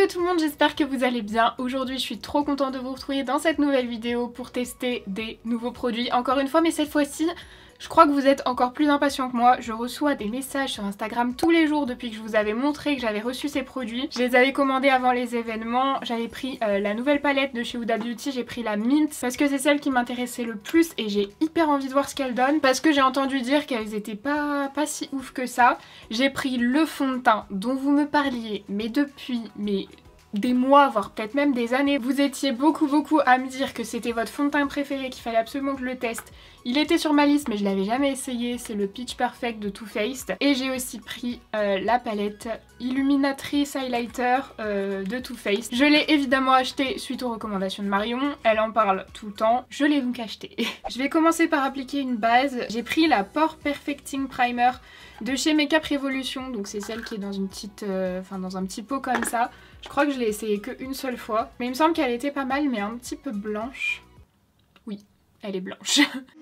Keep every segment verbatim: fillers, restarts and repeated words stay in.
Hello tout le monde, j'espère que vous allez bien. Aujourd'hui je suis trop contente de vous retrouver dans cette nouvelle vidéo pour tester des nouveaux produits. Encore une fois, mais cette fois-ci, je crois que vous êtes encore plus impatients que moi. Je reçois des messages sur Instagram tous les jours depuis que je vous avais montré que j'avais reçu ces produits. Je les avais commandés avant les événements. J'avais pris euh, la nouvelle palette de chez Huda Beauty, j'ai pris la Mint parce que c'est celle qui m'intéressait le plus et j'ai hyper envie de voir ce qu'elle donne parce que j'ai entendu dire qu'elles étaient pas, pas si ouf que ça. J'ai pris le fond de teint dont vous me parliez, mais depuis mais des mois, voire peut-être même des années. Vous étiez beaucoup beaucoup à me dire que c'était votre fond de teint préféré, qu'il fallait absolument que je le teste. Il était sur ma liste mais je l'avais jamais essayé, c'est le Pitch Perfect de Too Faced. Et j'ai aussi pris euh, la palette Illuminatrice Highlighter euh, de Too Faced. Je l'ai évidemment acheté suite aux recommandations de Marion, elle en parle tout le temps, je l'ai donc acheté. Je vais commencer par appliquer une base. J'ai pris la Pore Perfecting Primer de chez Makeup Revolution, donc c'est celle qui est dans une petite, euh, enfin dans un petit pot comme ça. Je crois que je l'ai essayé qu'une seule fois, mais il me semble qu'elle était pas mal, mais un petit peu blanche. Oui, elle est blanche.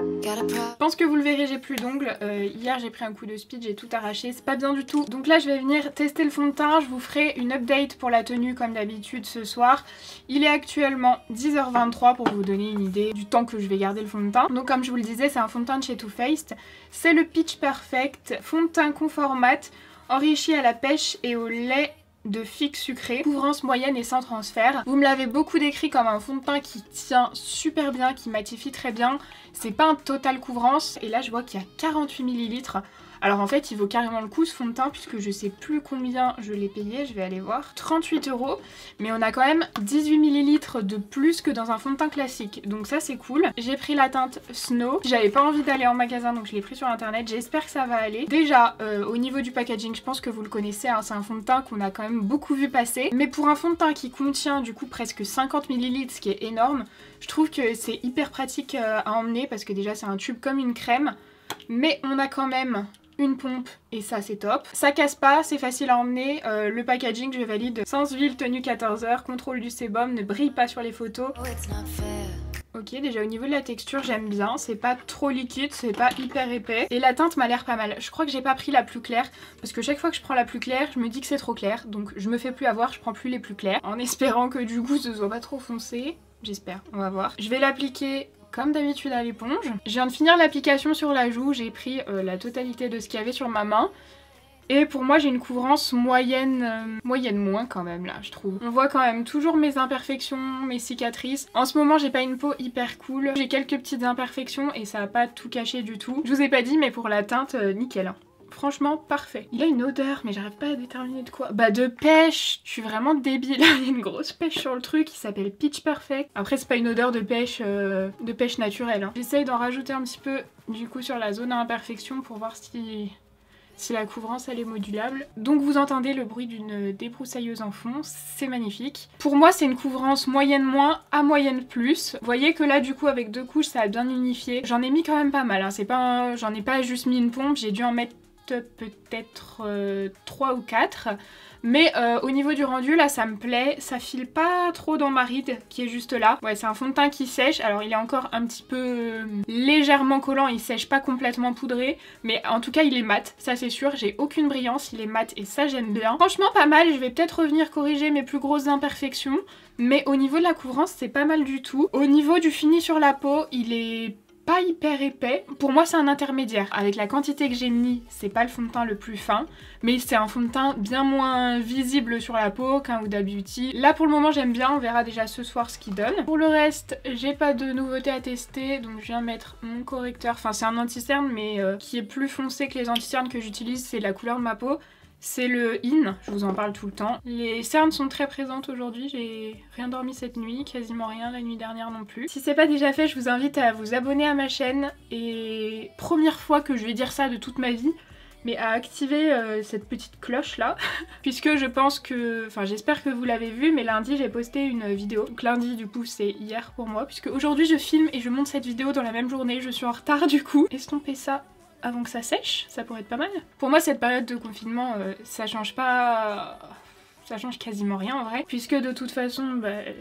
Je pense que vous le verrez, j'ai plus d'ongles. Euh, hier j'ai pris un coup de speed, j'ai tout arraché, c'est pas bien du tout. Donc là je vais venir tester le fond de teint, je vous ferai une update pour la tenue comme d'habitude ce soir. Il est actuellement dix heures vingt-trois pour vous donner une idée du temps que je vais garder le fond de teint. Donc comme je vous le disais, c'est un fond de teint de chez Too Faced. C'est le Pitch Perfect, fond de teint confort mat, enrichi à la pêche et au lait de figue sucré, couvrance moyenne et sans transfert. Vous me l'avez beaucoup décrit comme un fond de teint qui tient super bien, qui matifie très bien. C'est pas un total couvrance et là je vois qu'il y a quarante-huit millilitres. Alors en fait il vaut carrément le coup ce fond de teint puisque je sais plus combien je l'ai payé, je vais aller voir. trente-huit euros, mais on a quand même dix-huit millilitres de plus que dans un fond de teint classique, donc ça c'est cool. J'ai pris la teinte Snow, j'avais pas envie d'aller en magasin donc je l'ai pris sur internet, j'espère que ça va aller. Déjà euh, au niveau du packaging, je pense que vous le connaissez, hein, c'est un fond de teint qu'on a quand même beaucoup vu passer, mais pour un fond de teint qui contient du coup presque cinquante millilitres, ce qui est énorme, je trouve que c'est hyper pratique euh, à emmener parce que déjà c'est un tube comme une crème, mais on a quand même une pompe et ça c'est top. Ça casse pas, c'est facile à emmener, euh, le packaging je valide. Sens Ville, tenue quatorze heures, contrôle du sébum, ne brille pas sur les photos. Ok, déjà au niveau de la texture j'aime bien, c'est pas trop liquide, c'est pas hyper épais. Et la teinte m'a l'air pas mal. Je crois que j'ai pas pris la plus claire parce que chaque fois que je prends la plus claire, je me dis que c'est trop clair. Donc je me fais plus avoir, je prends plus les plus claires. En espérant que du coup ce soit pas trop foncé. J'espère, on va voir. Je vais l'appliquer comme d'habitude à l'éponge. Je viens de finir l'application sur la joue, j'ai pris euh, la totalité de ce qu'il y avait sur ma main. Et pour moi j'ai une couvrance moyenne, euh, moyenne moins quand même là je trouve. On voit quand même toujours mes imperfections, mes cicatrices. En ce moment j'ai pas une peau hyper cool, j'ai quelques petites imperfections et ça a pas tout caché du tout. Je vous ai pas dit mais pour la teinte, euh, nickel. Hein. Franchement parfait. Il a une odeur mais j'arrive pas à déterminer de quoi. Bah de pêche, je suis vraiment débile. Il y a une grosse pêche sur le truc qui s'appelle Pitch Perfect. Après c'est pas une odeur de pêche, euh, de pêche naturelle. Hein. J'essaye d'en rajouter un petit peu du coup sur la zone à imperfection pour voir si... si la couvrance elle est modulable. Donc vous entendez le bruit d'une débroussailleuse en fond, c'est magnifique. Pour moi c'est une couvrance moyenne moins à moyenne plus. Vous voyez que là du coup avec deux couches ça a bien unifié. J'en ai mis quand même pas mal, hein. C'est pas un... j'en ai pas juste mis une pompe, j'ai dû en mettre peut-être euh, trois ou quatre. Mais euh, au niveau du rendu là ça me plaît, ça file pas trop dans ma ride qui est juste là. Ouais c'est un fond de teint qui sèche, alors il est encore un petit peu euh, légèrement collant, il sèche pas complètement poudré, mais en tout cas il est mat, ça c'est sûr, j'ai aucune brillance, il est mat et ça j'aime bien. Franchement pas mal, je vais peut-être revenir corriger mes plus grosses imperfections, mais au niveau de la couvrance c'est pas mal du tout. Au niveau du fini sur la peau, il est pas hyper épais. Pour moi c'est un intermédiaire. Avec la quantité que j'ai mis, c'est pas le fond de teint le plus fin, mais c'est un fond de teint bien moins visible sur la peau qu'un Huda Beauty. Là pour le moment j'aime bien, on verra déjà ce soir ce qu'il donne. Pour le reste, j'ai pas de nouveautés à tester, donc je viens mettre mon correcteur. Enfin c'est un anti-cerne mais euh, qui est plus foncé que les anti-cernes que j'utilise, c'est la couleur de ma peau. C'est le In, je vous en parle tout le temps. Les cernes sont très présentes aujourd'hui, j'ai rien dormi cette nuit, quasiment rien la nuit dernière non plus. Si c'est pas déjà fait, je vous invite à vous abonner à ma chaîne et première fois que je vais dire ça de toute ma vie, mais à activer euh, cette petite cloche là, puisque je pense que, enfin j'espère que vous l'avez vu, mais lundi j'ai posté une vidéo. Donc lundi du coup c'est hier pour moi, puisque aujourd'hui je filme et je monte cette vidéo dans la même journée, je suis en retard du coup. Estompez ça avant que ça sèche, ça pourrait être pas mal. Pour moi cette période de confinement, euh, ça change pas... ça change quasiment rien en vrai, puisque de toute façon, bah,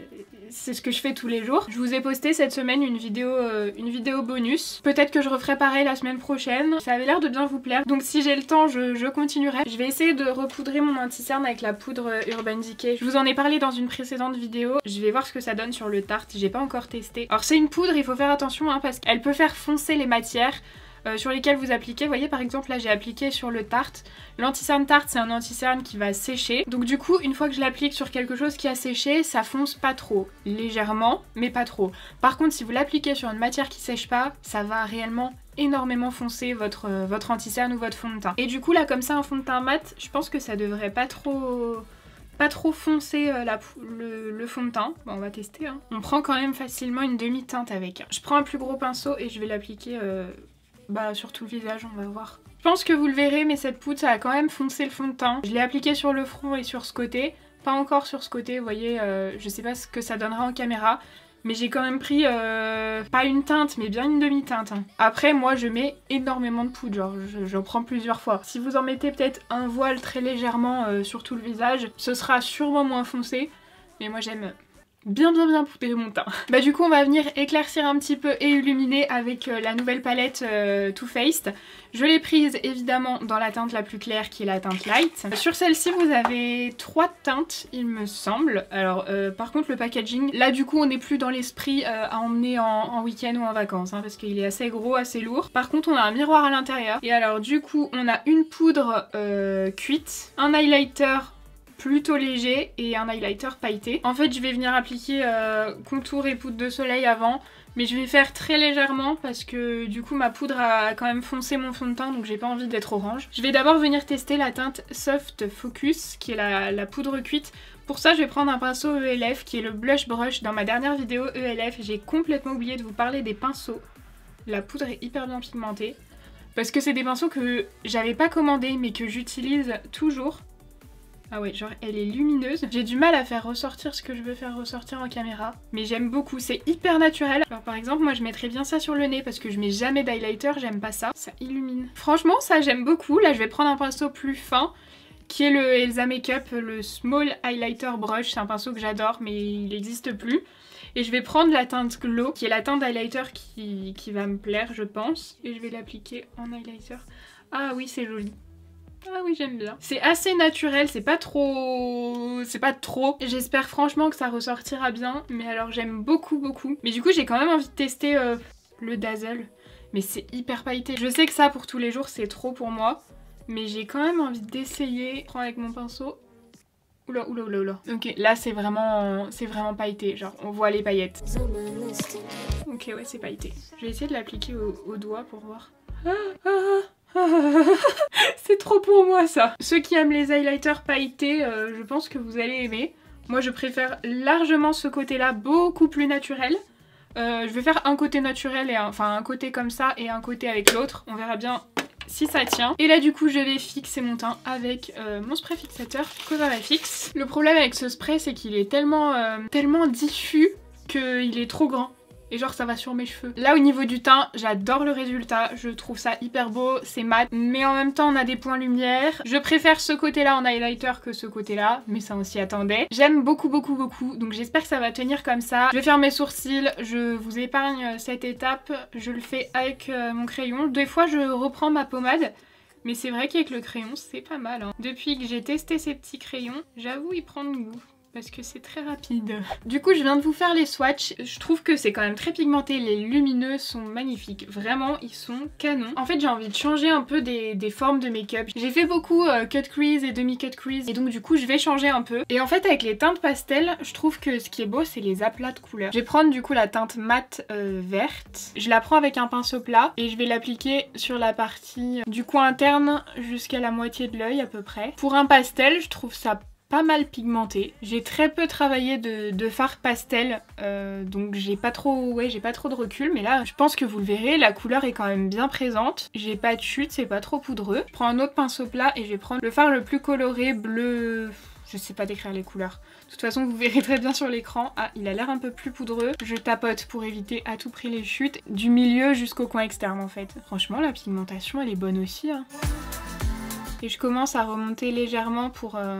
c'est ce que je fais tous les jours. Je vous ai posté cette semaine une vidéo, euh, une vidéo bonus. Peut-être que je referai pareil la semaine prochaine. Ça avait l'air de bien vous plaire. Donc si j'ai le temps, je, je continuerai. Je vais essayer de repoudrer mon anti-cerne avec la poudre Urban Decay. Je vous en ai parlé dans une précédente vidéo. Je vais voir ce que ça donne sur le Tarte. J'ai pas encore testé. Alors c'est une poudre, il faut faire attention hein, parce qu'elle peut faire foncer les matières. Euh, sur lesquels vous appliquez. Vous voyez par exemple là j'ai appliqué sur le Tarte. L'anti-cerne Tarte c'est un anti-cerne qui va sécher. Donc du coup une fois que je l'applique sur quelque chose qui a séché, ça fonce pas trop. Légèrement mais pas trop. Par contre si vous l'appliquez sur une matière qui sèche pas, ça va réellement énormément foncer votre, euh, votre anti-cerne ou votre fond de teint. Et du coup là comme ça un fond de teint mat, je pense que ça devrait pas trop... pas trop foncer euh, la, le, le fond de teint. Bon, on va tester. Hein. On prend quand même facilement une demi-teinte avec. Je prends un plus gros pinceau et je vais l'appliquer euh, bah, sur tout le visage, on va voir. Je pense que vous le verrez, mais cette poudre, ça a quand même foncé le fond de teint. Je l'ai appliqué sur le front et sur ce côté. Pas encore sur ce côté, vous voyez, euh, je sais pas ce que ça donnera en caméra. Mais j'ai quand même pris, euh, pas une teinte, mais bien une demi-teinte. Hein. Après, moi, je mets énormément de poudre, genre, j'en prends plusieurs fois. Si vous en mettez peut-être un voile très légèrement euh, sur tout le visage, ce sera sûrement moins foncé. Mais moi, j'aime bien bien bien poudrer mon teint. Bah du coup, on va venir éclaircir un petit peu et illuminer avec euh, la nouvelle palette euh, Too Faced. Je l'ai prise évidemment dans la teinte la plus claire qui est la teinte light. Sur celle-ci vous avez trois teintes il me semble. Alors euh, par contre le packaging, là du coup on n'est plus dans l'esprit euh, à emmener en, en week-end ou en vacances hein, parce qu'il est assez gros, assez lourd. Par contre on a un miroir à l'intérieur. Et alors du coup on a une poudre euh, cuite, un highlighter plutôt léger et un highlighter pailleté. En fait je vais venir appliquer euh, contour et poudre de soleil avant. Mais je vais faire très légèrement parce que du coup ma poudre a quand même foncé mon fond de teint donc j'ai pas envie d'être orange. Je vais d'abord venir tester la teinte Soft Focus qui est la, la poudre cuite. Pour ça je vais prendre un pinceau E L F qui est le blush brush. Dans ma dernière vidéo E L F j'ai complètement oublié de vous parler des pinceaux. La poudre est hyper bien pigmentée. Parce que c'est des pinceaux que j'avais pas commandés mais que j'utilise toujours. Ah ouais, genre elle est lumineuse. J'ai du mal à faire ressortir ce que je veux faire ressortir en caméra. Mais j'aime beaucoup, c'est hyper naturel. Alors par exemple, moi je mettrais bien ça sur le nez parce que je mets jamais d'highlighter, j'aime pas ça. Ça illumine. Franchement, ça j'aime beaucoup. Là je vais prendre un pinceau plus fin qui est le Elsa Makeup, le Small Highlighter Brush. C'est un pinceau que j'adore mais il n'existe plus. Et je vais prendre la teinte Glow, qui est la teinte highlighter qui, qui va me plaire je pense. Et je vais l'appliquer en highlighter. Ah oui, c'est joli. Ah oui, j'aime bien. C'est assez naturel, c'est pas trop... c'est pas trop. J'espère franchement que ça ressortira bien, mais alors j'aime beaucoup beaucoup. Mais du coup j'ai quand même envie de tester euh, le Dazzle, mais c'est hyper pailleté. Je sais que ça pour tous les jours c'est trop pour moi, mais j'ai quand même envie d'essayer. Je prends avec mon pinceau. Oula, oula, oula, oula. Ok, là c'est vraiment, c'est vraiment pailleté, genre on voit les paillettes. Ok, ouais, c'est pailleté. Je vais essayer de l'appliquer au, au doigt pour voir. Ah, ah, ah. C'est trop pour moi ça. Ceux qui aiment les highlighters pailletés, euh, je pense que vous allez aimer. Moi je préfère largement ce côté là, beaucoup plus naturel. Euh, je vais faire un côté naturel, et un, enfin un côté comme ça et un côté avec l'autre. On verra bien si ça tient. Et là du coup je vais fixer mon teint avec euh, mon spray fixateur Cosrx. Le problème avec ce spray c'est qu'il est tellement, euh, tellement diffus qu'il est trop grand. Et genre ça va sur mes cheveux. Là au niveau du teint, j'adore le résultat. Je trouve ça hyper beau, c'est mat. Mais en même temps on a des points lumière. Je préfère ce côté là en highlighter que ce côté là. Mais ça on s'y attendait. J'aime beaucoup beaucoup beaucoup. Donc j'espère que ça va tenir comme ça. Je vais faire mes sourcils. Je vous épargne cette étape. Je le fais avec euh, mon crayon. Des fois je reprends ma pommade. Mais c'est vrai qu'avec le crayon c'est pas mal. Hein. Depuis que j'ai testé ces petits crayons, j'avoue il prend le goût. Parce que c'est très rapide. Du coup je viens de vous faire les swatchs. Je trouve que c'est quand même très pigmenté. Les lumineux sont magnifiques. Vraiment ils sont canons. En fait j'ai envie de changer un peu des, des formes de make-up. J'ai fait beaucoup euh, cut crease et demi-cut crease. Et donc du coup je vais changer un peu. Et en fait avec les teintes pastel, je trouve que ce qui est beau c'est les aplats de couleurs. Je vais prendre du coup la teinte mat euh, verte. Je la prends avec un pinceau plat. Et je vais l'appliquer sur la partie du coin interne jusqu'à la moitié de l'œil à peu près. Pour un pastel je trouve ça pas mal pigmenté. J'ai très peu travaillé de, de fard pastel, euh, donc j'ai pas trop, ouais, j'ai pas trop de recul, mais là je pense que vous le verrez, la couleur est quand même bien présente. J'ai pas de chute, c'est pas trop poudreux. Je prends un autre pinceau plat et je vais prendre le fard le plus coloré, bleu... Je sais pas décrire les couleurs. De toute façon vous verrez très bien sur l'écran. Ah, il a l'air un peu plus poudreux. Je tapote pour éviter à tout prix les chutes, du milieu jusqu'au coin externe en fait. Franchement la pigmentation elle est bonne aussi. Hein. Et je commence à remonter légèrement pour... Euh...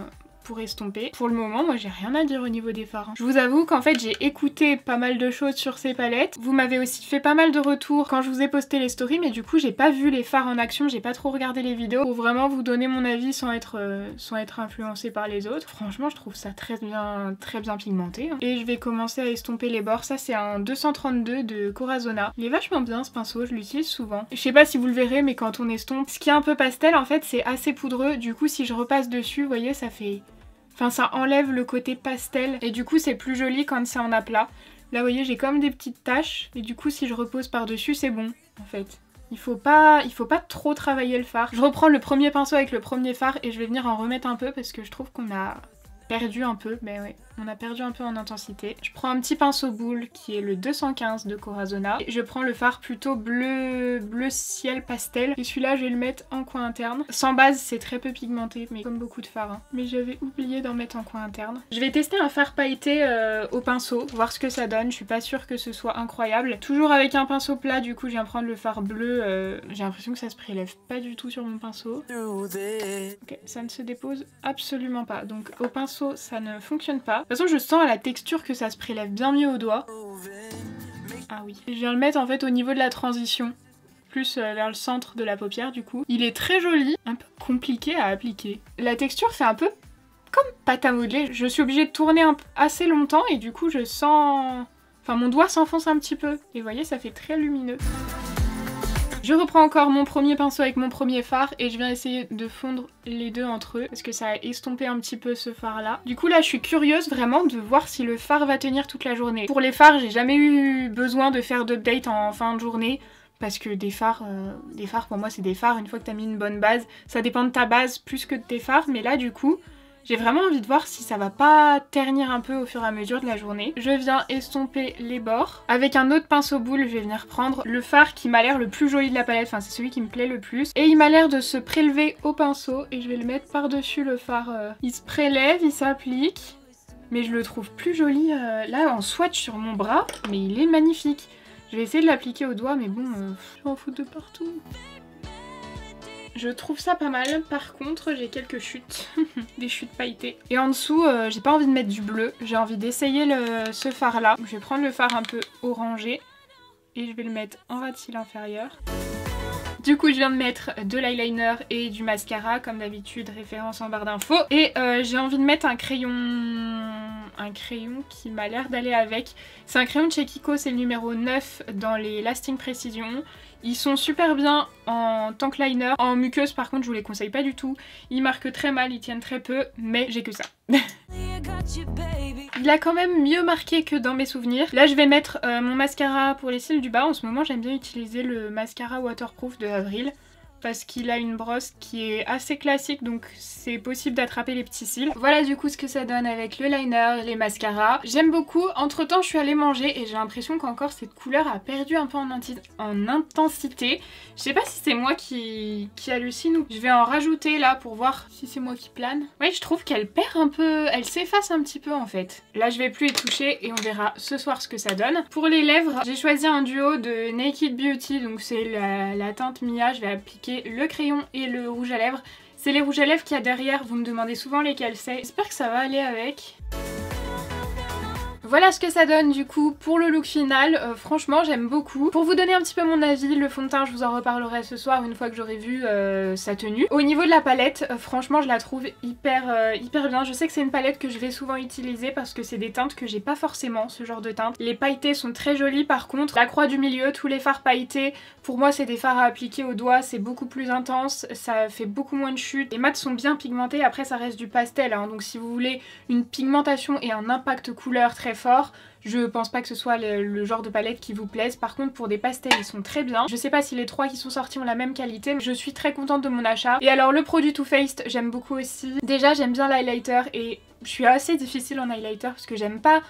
pour estomper. Pour le moment, moi j'ai rien à dire au niveau des fards. Hein. Je vous avoue qu'en fait j'ai écouté pas mal de choses sur ces palettes. Vous m'avez aussi fait pas mal de retours quand je vous ai posté les stories, mais du coup j'ai pas vu les fards en action, j'ai pas trop regardé les vidéos pour vraiment vous donner mon avis sans être, euh, sans être influencée par les autres. Franchement je trouve ça très bien, très bien pigmenté. Hein. Et je vais commencer à estomper les bords. Ça c'est un deux cent trente-deux de Corazona. Il est vachement bien ce pinceau, je l'utilise souvent. Je sais pas si vous le verrez, mais quand on estompe, ce qui est un peu pastel en fait c'est assez poudreux. Du coup si je repasse dessus, vous voyez ça fait... Enfin ça enlève le côté pastel et du coup c'est plus joli quand c'est en aplat. Là vous voyez j'ai comme des petites taches et du coup si je repose par dessus c'est bon en fait. Il faut pas, il faut pas trop travailler le fard. Je reprends le premier pinceau avec le premier fard et je vais venir en remettre un peu parce que je trouve qu'on a perdu un peu, mais ouais, on a perdu un peu en intensité. Je prends un petit pinceau boule qui est le deux cent quinze de Corazona. Et je prends le fard plutôt bleu, bleu ciel pastel. Et celui-là, je vais le mettre en coin interne. Sans base, c'est très peu pigmenté, mais comme beaucoup de fards. Hein. Mais j'avais oublié d'en mettre en coin interne. Je vais tester un fard pailleté euh, au pinceau, voir ce que ça donne. Je suis pas sûre que ce soit incroyable. Toujours avec un pinceau plat, du coup, je viens prendre le fard bleu. Euh, J'ai l'impression que ça se prélève pas du tout sur mon pinceau. Ok, ça ne se dépose absolument pas. Donc au pinceau, ça ne fonctionne pas. De toute façon je sens à la texture que ça se prélève bien mieux au doigt. Ah oui. Je viens le mettre en fait au niveau de la transition. Plus euh, vers le centre de la paupière du coup. Il est très joli, un peu compliqué à appliquer. La texture fait un peu comme pâte à modeler. Je suis obligée de tourner un assez longtemps et du coup je sens... Enfin mon doigt s'enfonce un petit peu. Et vous voyez ça fait très lumineux. Je reprends encore mon premier pinceau avec mon premier fard et je viens essayer de fondre les deux entre eux parce que ça a estompé un petit peu ce fard là. Du coup là je suis curieuse vraiment de voir si le fard va tenir toute la journée. Pour les fards j'ai jamais eu besoin de faire d'update en fin de journée parce que des fards, euh, des fards pour moi c'est des fards une fois que t'as mis une bonne base. Ça dépend de ta base plus que de tes fards mais là du coup... J'ai vraiment envie de voir si ça va pas ternir un peu au fur et à mesure de la journée. Je viens estomper les bords. Avec un autre pinceau boule, je vais venir prendre le fard qui m'a l'air le plus joli de la palette. Enfin, c'est celui qui me plaît le plus. Et il m'a l'air de se prélever au pinceau. Et je vais le mettre par-dessus le fard. Euh... Il se prélève, il s'applique. Mais je le trouve plus joli euh, là en swatch sur mon bras. Mais il est magnifique. Je vais essayer de l'appliquer au doigt, mais bon, euh, je m'en fous de partout. Je trouve ça pas mal, par contre j'ai quelques chutes, des chutes pailletées. Et en dessous, euh, j'ai pas envie de mettre du bleu, j'ai envie d'essayer ce fard là. Je vais prendre le fard un peu orangé et je vais le mettre en ras de cils inférieur. Du coup je viens de mettre de l'eyeliner et du mascara, comme d'habitude, référence en barre d'infos. Et euh, j'ai envie de mettre un crayon... un crayon qui m'a l'air d'aller avec. C'est un crayon de chez Kiko, c'est le numéro neuf dans les Lasting Precision. Ils sont super bien en tank liner. En muqueuse par contre je vous les conseille pas du tout. Ils marquent très mal, ils tiennent très peu, mais j'ai que ça. Il a quand même mieux marqué que dans mes souvenirs. Là je vais mettre euh, mon mascara pour les cils du bas. En ce moment j'aime bien utiliser le mascara waterproof de Avril. Parce qu'il a une brosse qui est assez classique, donc c'est possible d'attraper les petits cils. Voilà du coup ce que ça donne avec le liner, les mascaras. J'aime beaucoup. Entre temps je suis allée manger et j'ai l'impression qu'encore cette couleur a perdu un peu en, en intensité. Je sais pas si c'est moi qui, qui hallucine ou... Je vais en rajouter là pour voir si c'est moi qui plane. Oui, je trouve qu'elle perd un peu, elle s'efface un petit peu en fait. Là je vais plus y toucher et on verra ce soir ce que ça donne. Pour les lèvres, j'ai choisi un duo de Naked Beauty, donc c'est la, la teinte Mia. Je vais appliquer le crayon et le rouge à lèvres. C'est les rouges à lèvres qu'il y a derrière, vous me demandez souvent lesquels c'est. J'espère que ça va aller avec. Voilà ce que ça donne du coup pour le look final, euh, franchement j'aime beaucoup. Pour vous donner un petit peu mon avis, le fond de teint je vous en reparlerai ce soir une fois que j'aurai vu euh, sa tenue. Au niveau de la palette, euh, franchement je la trouve hyper, euh, hyper bien. Je sais que c'est une palette que je vais souvent utiliser parce que c'est des teintes que j'ai pas forcément, ce genre de teintes. Les pailletés sont très jolies par contre. La croix du milieu, tous les fards pailletés, pour moi c'est des fards à appliquer au doigt, c'est beaucoup plus intense, ça fait beaucoup moins de chutes. Les mats sont bien pigmentés, après ça reste du pastel, hein, donc si vous voulez une pigmentation et un impact couleur très fort, je pense pas que ce soit le, le genre de palette qui vous plaise. Par contre pour des pastels ils sont très bien. Je sais pas si les trois qui sont sortis ont la même qualité, mais je suis très contente de mon achat. Et alors le produit Too Faced j'aime beaucoup aussi. Déjà j'aime bien l'highlighter et je suis assez difficile en highlighter parce que j'aime pas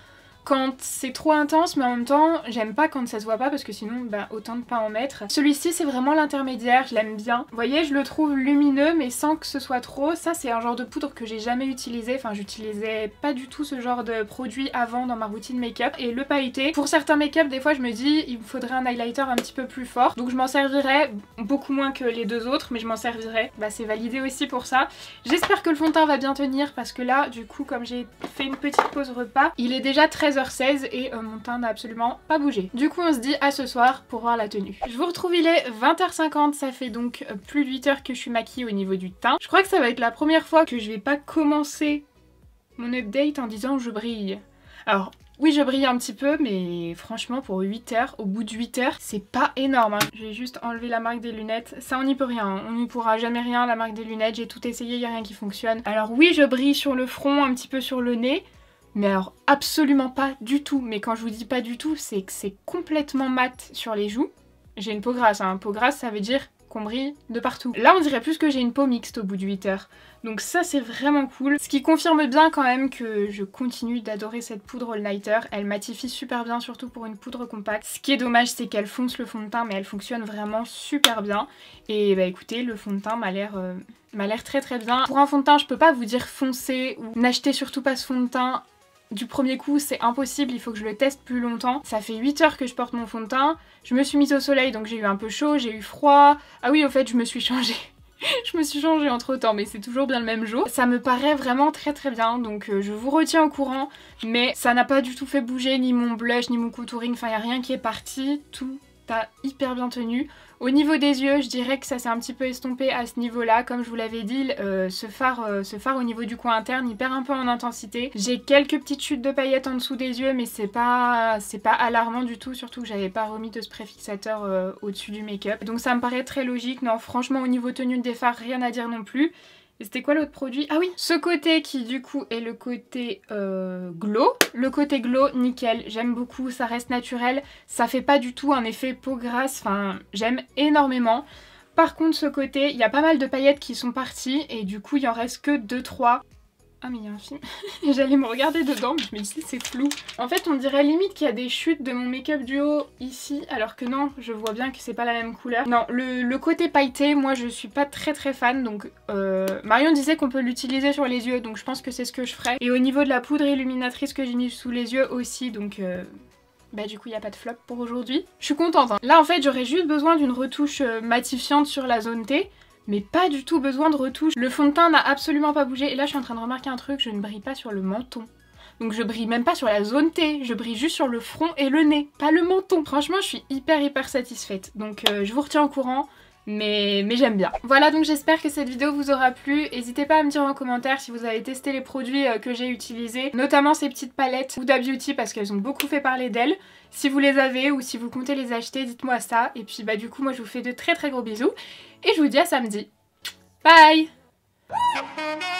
quand c'est trop intense, mais en même temps j'aime pas quand ça se voit pas parce que sinon bah autant ne pas en mettre. Celui-ci c'est vraiment l'intermédiaire, je l'aime bien. Vous voyez, je le trouve lumineux mais sans que ce soit trop. Ça c'est un genre de poudre que j'ai jamais utilisé, enfin j'utilisais pas du tout ce genre de produit avant dans ma routine make-up. Et le pailleté, pour certains make-up des fois je me dis il me faudrait un highlighter un petit peu plus fort, donc je m'en servirais beaucoup moins que les deux autres, mais je m'en servirais. Bah c'est validé aussi pour ça. J'espère que le fond de teint va bien tenir parce que là du coup comme j'ai fait une petite pause repas, il est déjà treize heures seize et euh, mon teint n'a absolument pas bougé. Du coup on se dit à ce soir pour voir la tenue. Je vous retrouve, il est vingt heures cinquante, ça fait donc plus de huit heures que je suis maquillée au niveau du teint. Je crois que ça va être la première fois que je vais pas commencer mon update en disant je brille. Alors oui je brille un petit peu mais franchement pour huit heures, au bout de huit heures c'est pas énorme hein. Je vais juste enlever la marque des lunettes, ça on n'y peut rien, on n'y pourra jamais rien, la marque des lunettes, j'ai tout essayé, il n'y a rien qui fonctionne. Alors oui je brille sur le front, un petit peu sur le nez, mais alors absolument pas du tout, mais quand je vous dis pas du tout c'est que c'est complètement mat sur les joues. J'ai une peau grasse, hein. Peau grasse ça veut dire qu'on brille de partout. Là on dirait plus que j'ai une peau mixte au bout de huit heures. Donc ça c'est vraiment cool. Ce qui confirme bien quand même que je continue d'adorer cette poudre all nighter. Elle matifie super bien, surtout pour une poudre compacte. Ce qui est dommage c'est qu'elle fonce le fond de teint, mais elle fonctionne vraiment super bien. Et bah écoutez, le fond de teint m'a l'air euh, m'a l'air très très bien. Pour un fond de teint je peux pas vous dire foncez ou n'achetez surtout pas ce fond de teint du premier coup, c'est impossible, il faut que je le teste plus longtemps. Ça fait huit heures que je porte mon fond de teint. Je me suis mise au soleil donc j'ai eu un peu chaud, j'ai eu froid. Ah oui au fait je me suis changée. Je me suis changée entre temps mais c'est toujours bien le même jour. Ça me paraît vraiment très très bien donc euh, je vous retiens au courant. Mais ça n'a pas du tout fait bouger ni mon blush ni mon contouring, enfin il n'y a rien qui est parti. Tout a hyper bien tenu. Au niveau des yeux, je dirais que ça s'est un petit peu estompé à ce niveau-là. Comme je vous l'avais dit, euh, ce, phare, euh, ce phare au niveau du coin interne, il perd un peu en intensité. J'ai quelques petites chutes de paillettes en dessous des yeux, mais c'est pas, c'est pas alarmant du tout, surtout que j'avais pas remis de spray fixateur euh, au-dessus du make-up. Donc ça me paraît très logique. Non, franchement, au niveau tenue des fards, rien à dire non plus. Et c'était quoi l'autre produit? Ah oui, ce côté qui du coup est le côté euh, glow. Le côté glow, nickel, j'aime beaucoup, ça reste naturel. Ça fait pas du tout un effet peau grasse, enfin j'aime énormément. Par contre ce côté, il y a pas mal de paillettes qui sont parties et du coup il en reste que deux trois. Ah mais il y a un film. J'allais me regarder dedans mais je me dis c'est flou. En fait on dirait limite qu'il y a des chutes de mon make-up duo ici alors que non, je vois bien que c'est pas la même couleur. Non, le, le côté pailleté, moi je suis pas très très fan donc euh, Marion disait qu'on peut l'utiliser sur les yeux donc je pense que c'est ce que je ferai. Et au niveau de la poudre illuminatrice que j'ai mis sous les yeux aussi donc... Euh... Bah du coup il n'y a pas de flop pour aujourd'hui. Je suis contente hein. Là en fait j'aurais juste besoin d'une retouche euh, matifiante sur la zone T. Mais pas du tout besoin de retouche. Le fond de teint n'a absolument pas bougé. Et là je suis en train de remarquer un truc, je ne brille pas sur le menton. Donc je brille même pas sur la zone T, je brille juste sur le front et le nez, pas le menton. Franchement je suis hyper hyper satisfaite. Donc euh, je vous retiens au courant. Mais, mais j'aime bien. Voilà donc j'espère que cette vidéo vous aura plu. N'hésitez pas à me dire en commentaire si vous avez testé les produits que j'ai utilisés, notamment ces petites palettes Huda Beauty parce qu'elles ont beaucoup fait parler d'elles. Si vous les avez ou si vous comptez les acheter, dites-moi ça. Et puis bah du coup moi je vous fais de très très gros bisous et je vous dis à samedi. Bye.